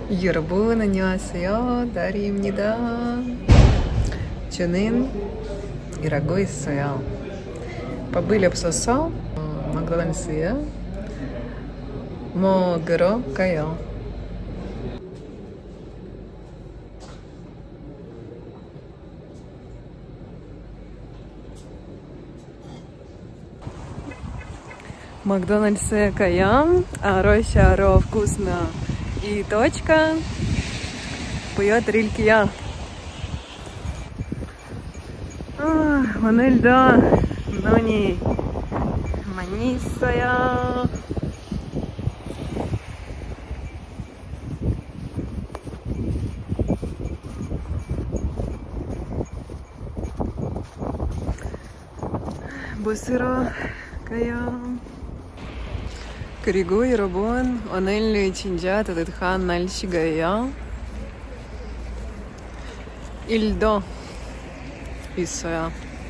여러분 안녕하세요. 다리입니다. 저는 일하고 있어요. побыли 없어서 Макдональдс에 먹으러 가요. Макдональдсе Каям, Рося Ро вкусно и точка поет Рилькия. Манельда, Нони, Манисая. Бусыро Каям. 그리고 여러분 오늘 진짜 따뜻한 날씨가요. 일도 있어요.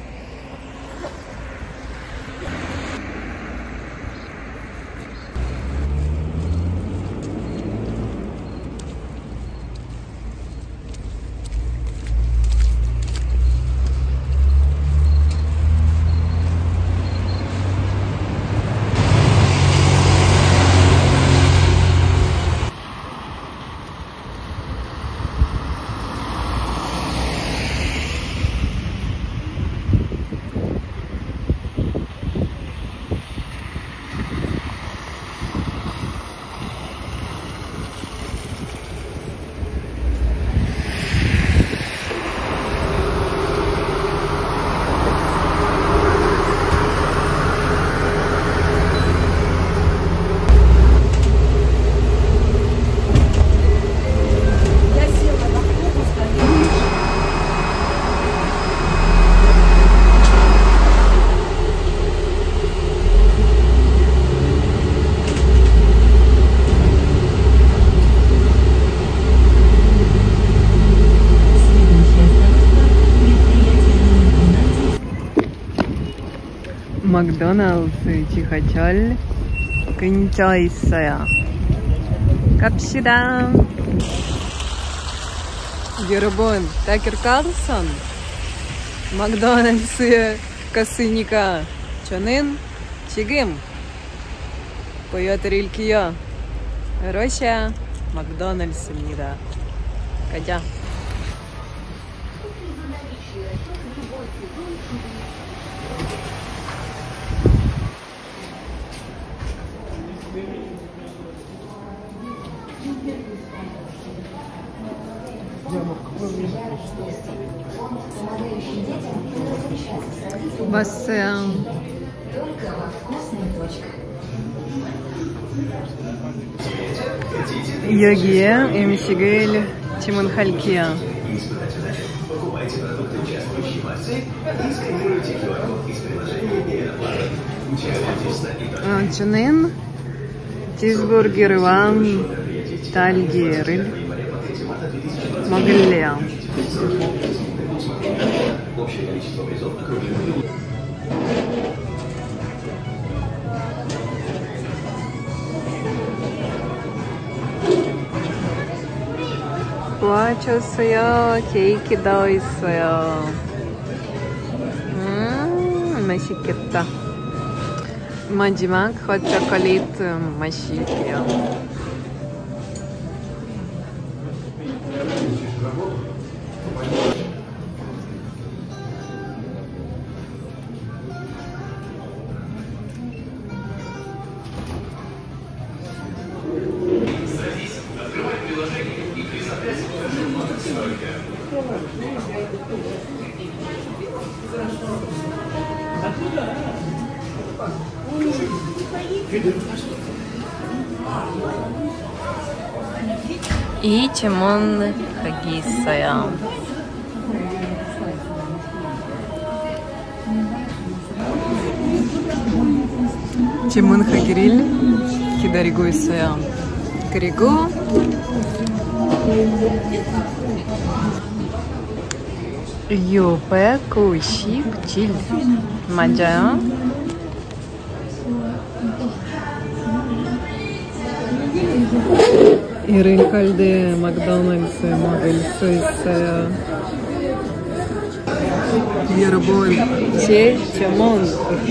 макдоналд스 지하철 근처에 있어요. 갑시다. 여러분, Такер Карлсон макдоналд스에 갔으니까 저는 지금 поет Рилькия. Рося макдоналд스입니다. 가자. 왔어요. 여기에 음식을 주문할게요. 저는 чизбургер과 달걀을 먹을래요. 구워줬어요. 케이크도 있어요. 맛있겠다. 마지막 핫초콜릿 마실게요. 이 주문하기 있어요. 주문하기를 기다리고 있어요. 그리고 697 맞아요? 이름칼데 맥도날드스 먹을 수 있어요. 여러분, 제 주문.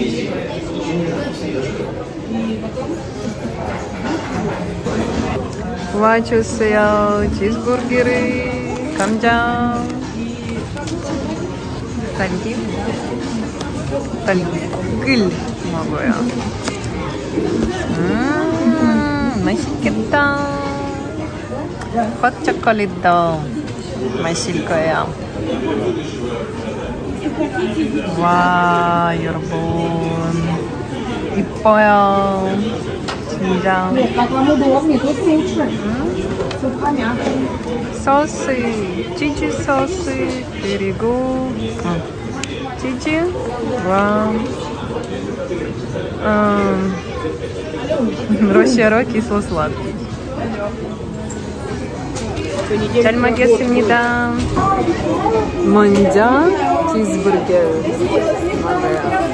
와주세요. 치즈버거를, 감자, 딸기 먹어요. 맛있겠다. 핫초콜릿도 마실 거예요. 와, 여러분 이뻐요. 진짜. 소스, 치즈 소스 그리고 치즈. 와. 러시아로 кисло-сладкий. 잘 먹겠습니다. 먼저 치즈버거 먹어요.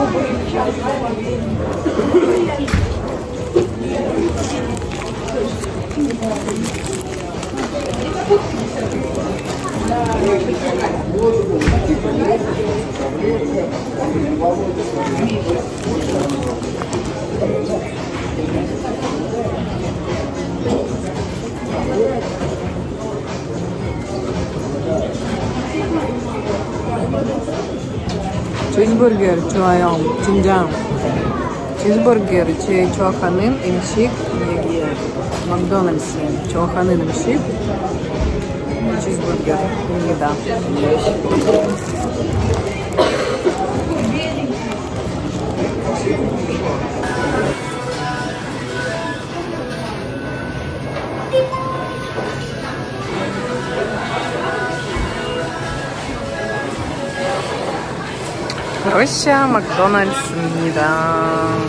치즈버거 좋아요. 진짜 치즈버거 제 좋아하는 음식 여기에 맥도날드스 좋아하는 음식 치즈버거입니다. 러시아 맥도날드스입니다.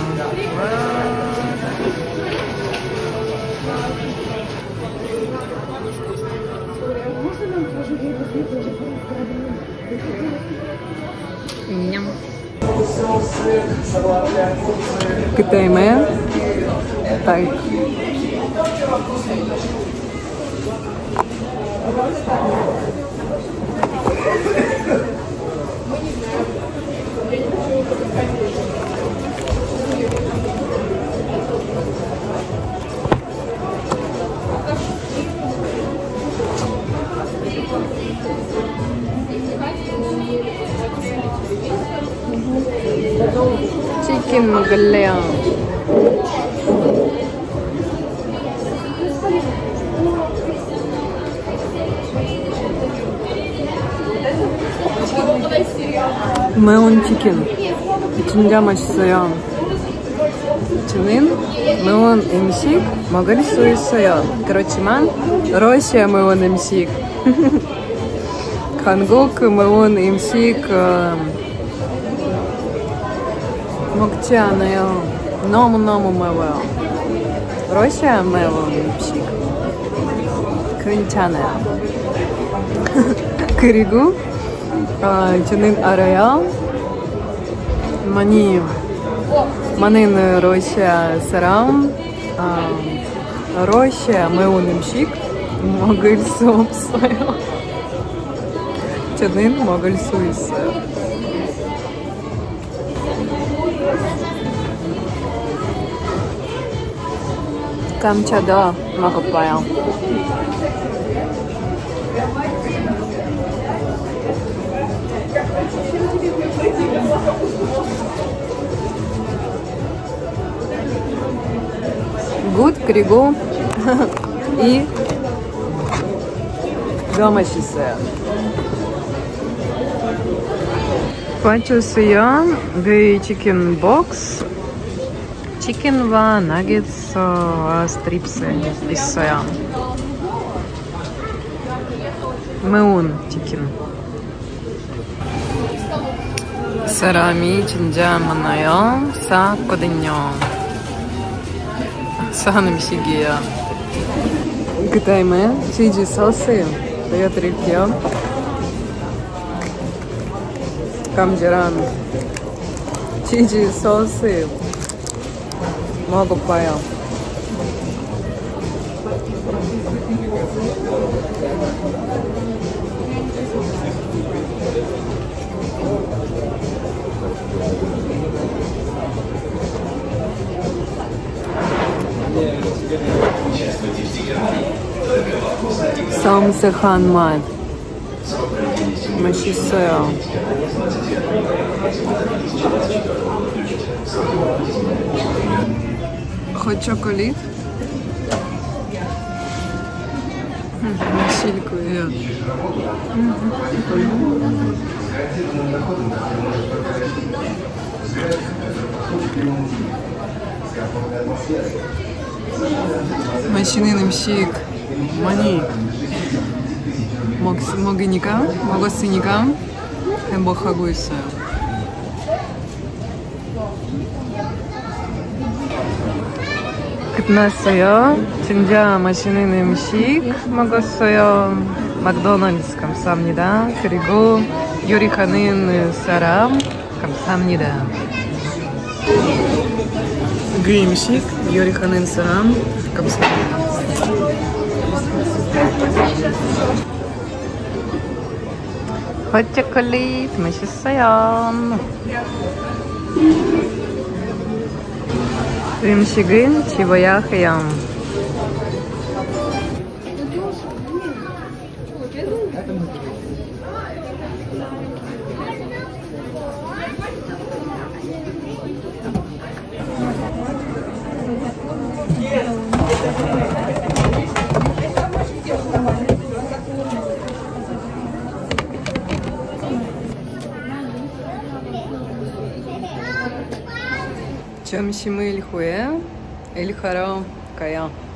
그때문에 딱 치킨 먹을래요. 매운 치킨 진짜 맛있어요. 저는 매운 음식 먹을 수 있어요. 그렇지만 러시아 매운 음식 한국 매운 음식 먹지 않아요. 너무너무 매워요. 러시아 매운 음식 괜찮아요. 그리고 저는 알아요. 많은 러시아 사람 러시아 매운 음식 먹을 수 없어요. 저는 먹을 수 있어요. 감자도 먹어봐요. 굿. 그리고 이 더 맛있어요. 와주세요. 그 치킨 복스. 치킨과 나겟과 스트립스 있어요. 매운 치킨. 사람이 진짜 많아요. 쌌거든요. 싼 음식이에요. 그 다음에 치즈 소스 보여드릴게요. 감자랑 치즈 소스 먹어봐요. 섬세한 맛. 맛있어요. Хоть 초콜릿? Силькую. 맛있는 음식 많이 먹었으니까 행복하고 있어요. 끝났어요. 진짜 맛있는 음식 먹었어요. 맥도날드스 감사합니다. 그리고 요리하는 사람 감사합니다. 그 음식 요리하는 사람 감사합니다. 헛 초콜릿 맛있어요. 음식은 집어야 해요. 점심을 후에 일 하러 가요.